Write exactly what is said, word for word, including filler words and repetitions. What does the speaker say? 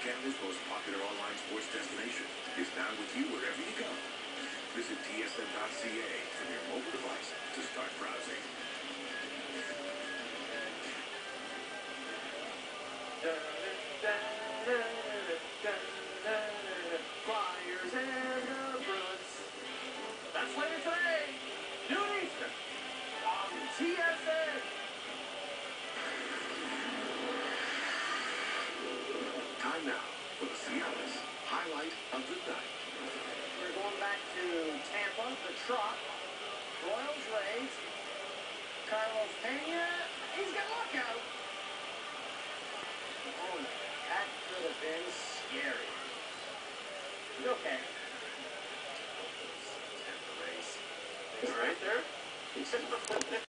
Canada's most popular online sports destination, is now with you wherever you go. Visit T S N dot C A from your mobile device to start browsing. Flyers and the Bruins. That's later today, noon Eastern, on T S N. Time now for the Seattle's highlight of the night. We're going back to Tampa, the Trot, Royals Rays, Carlos Pena. He's got luck out. Oh, that could have been scary. Okay. Tampa Rays. All right there.